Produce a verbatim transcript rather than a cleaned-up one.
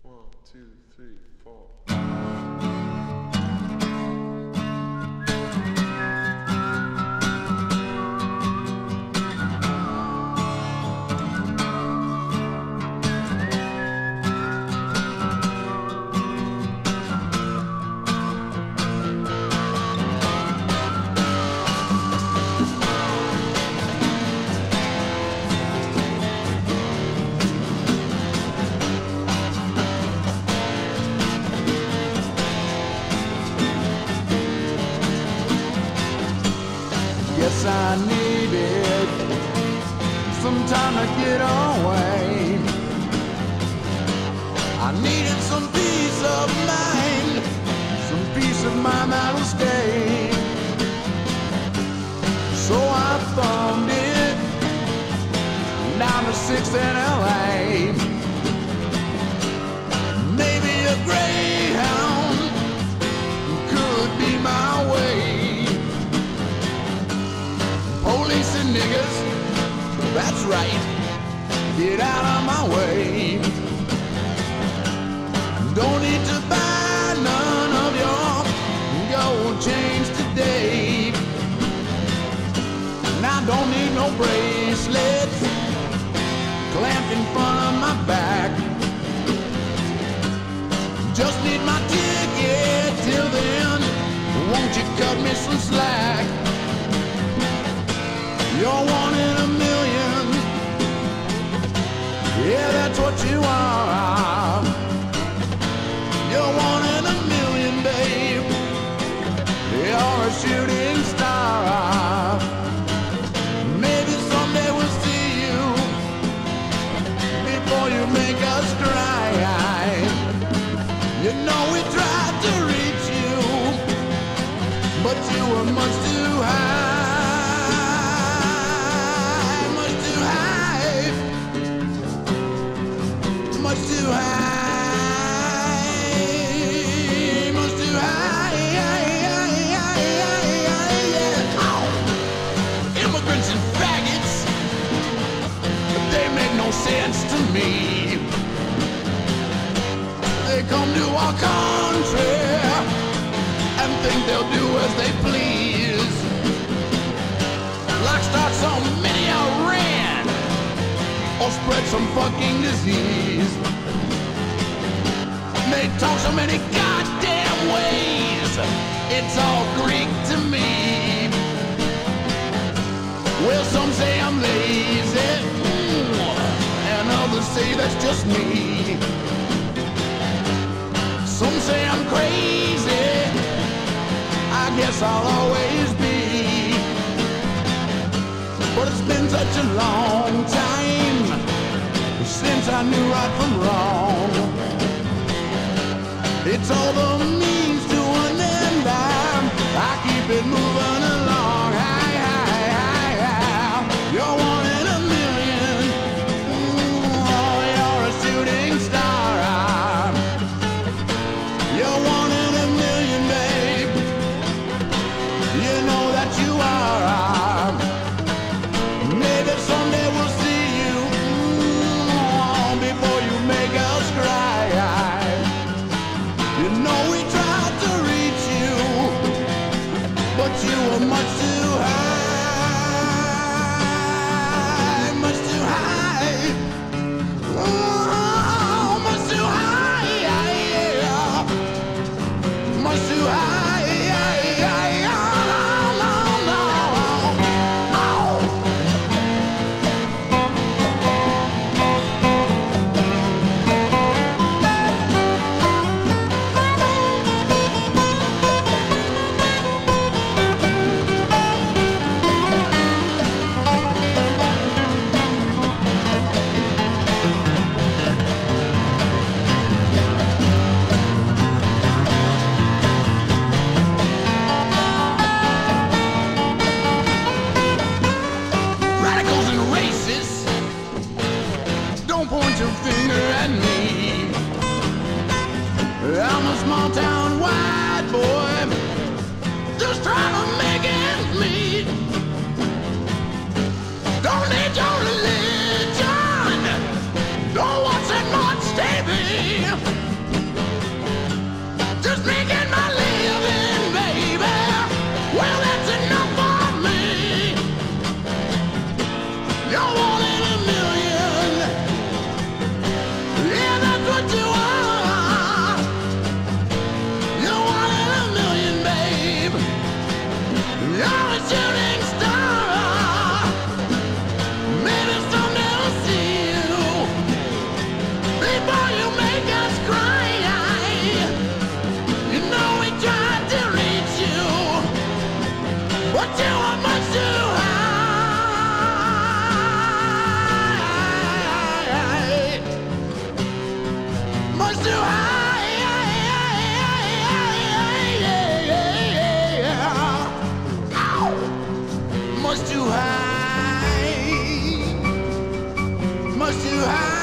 One, two, three, four. Yes, I needed some time to get away. I needed some peace of mind, some peace of mind that'll stay. So I thumbed it down to sixth in L A. Maybe a Greyhound could be my way. Police and niggas, that's right, get out of my way. Don't need to buy none of your gold chains today. And I don't need no bracelets clamped in front of my back. Just need my ticket till then. Won't you cut me some slack? You're one in a million. Yeah, that's what you are. You're one in a million, babe. You're a shooting star. Maybe someday we'll see you before you make us cry. You know we tried to reach you, but you were much too high. Much too high, much too high, yeah. Oh. Immigrants and faggots, they make no sense to me. They come to our country and think they'll do as they please. Like start some mini Iran or spread some fucking disease. They talk so many goddamn ways, it's all Greek to me. Well, some say I'm lazy, and others say that's just me. Some say I'm crazy, I guess I'll always be. But it's been such a long time since I knew right from wrong. It's all the means to an end. I'm, I keep it moving along. Hi, hi, hi, hi. You're one in a million. Oh, you're a shooting star. You're one in a million, babe. You know that you are. Maybe someday we'll see you before you make us cry. You know we tried to reach you, but you were much too high, much too high, oh, much too high, yeah. Much too high, yeah, yeah, yeah. No, no, no. Oh. I'm a small town white boy, just trying to make ends meet. Don't need your religion, don't watch that much T V. too high.